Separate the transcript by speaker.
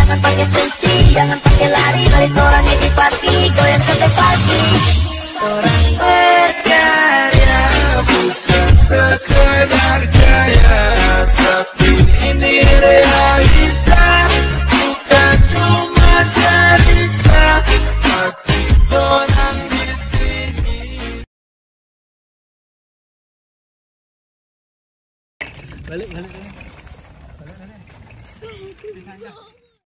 Speaker 1: jangan pakai sensi, jangan pakai lari, balik orang di party, goyang sampai pagi. Orang berkarya bukan sekedar gaya, tapi ini realita, bukan cuma cerita, masih orang di sini.
Speaker 2: Balik.